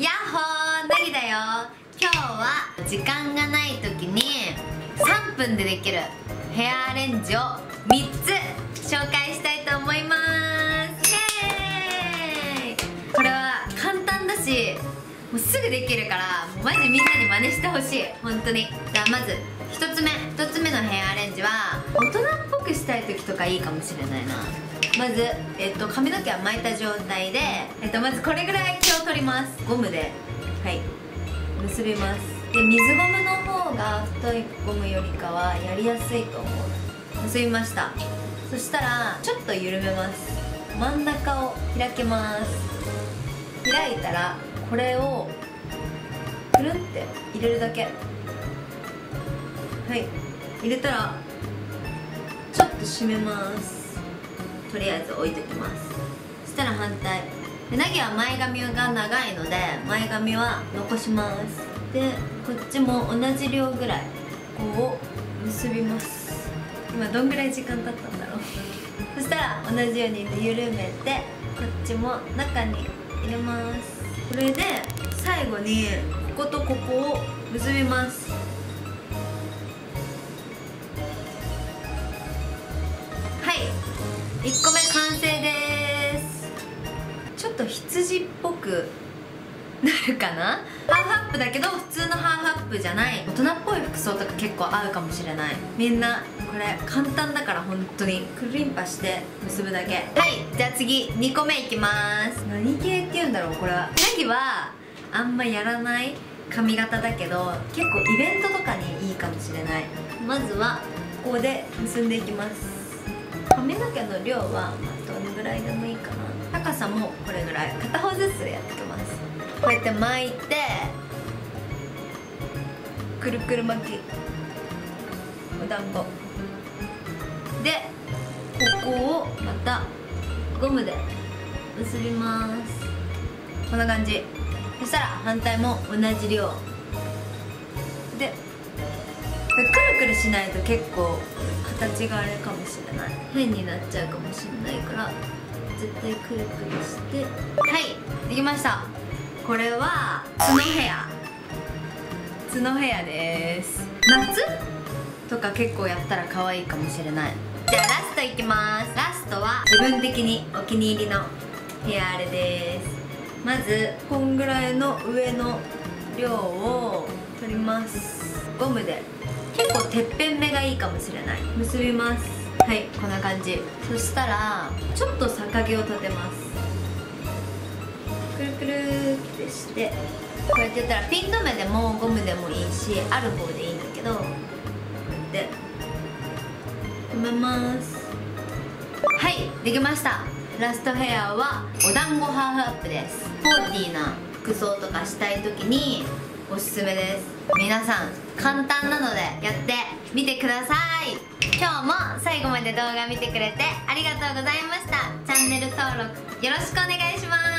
やっほー、なぎだよ。今日は時間がない時に3分でできるヘアアレンジを3つ紹介したいと思います。イエーイ。これは簡単だしもうすぐできるから、もうマジみんなに真似してほしい、本当に。じゃあまず1つ目のヘアアレンジは大人っぽくしたい時とかいいかもしれないな。まず、髪の毛は巻いた状態で、まずこれぐらい毛を取ります。ゴムで結びます。で、水ゴムの方が太いゴムよりかはやりやすいと思う。結びました。そしたらちょっと緩めます。真ん中を開けます。開いたらこれをくるんって入れるだけ。はい、入れたらちょっと締めます。とりあえず置いときます。そしたら反対で、なぎは前髪が長いので前髪は残します。で、こっちも同じ量ぐらいこう結びます。今どんぐらい時間経ったんだろうそしたら同じように緩めてこっちも中に入れます。これで最後にこことここを結びます。はい、1個目完成です。ちょっと羊っぽくなるかな。ハーフアップだけど普通のハーフアップじゃない大人っぽい服装とか結構合うかもしれない。みんなこれ簡単だから本当にくるりんぱして結ぶだけ。はい、じゃあ次2個目いきます。何系っていうんだろうこれは。なぎはあんまやらない髪型だけど結構イベントとかにいいかもしれない。まずはここで結んでいきます。髪の毛の量はどのぐらいでもいいかな。高さもこれぐらい、片方ずつやっていきます。こうやって巻いてくるくる巻きお団子で、ここをまたゴムで結びます。こんな感じ。そしたら反対も同じ量で、くるくるしないと結構形があれかもしれない、変になっちゃうかもしれないから絶対くるくるして。はい、できました。これは角ヘアです。夏とか結構やったら可愛いかもしれない。じゃあラストいきます。ラストは自分的にお気に入りのヘアアレです。まずこんぐらいの上の量を取ります。ゴムで結構てっぺん目がいいかもしれない。結びます。はい、こんな感じ。そしたらちょっと逆毛を立てます。くるくるってしてこうやってやったらピン留めでもゴムでもいいし、ある方でいいんだけど、こうやって留めます。はい、できました。ラストヘアはお団子ハーフアップです。スポーティーな服装とかしたい時におすすめです。皆さん簡単なのでやってみてください。今日も最後まで動画見てくれてありがとうございました。チャンネル登録よろしくお願いします。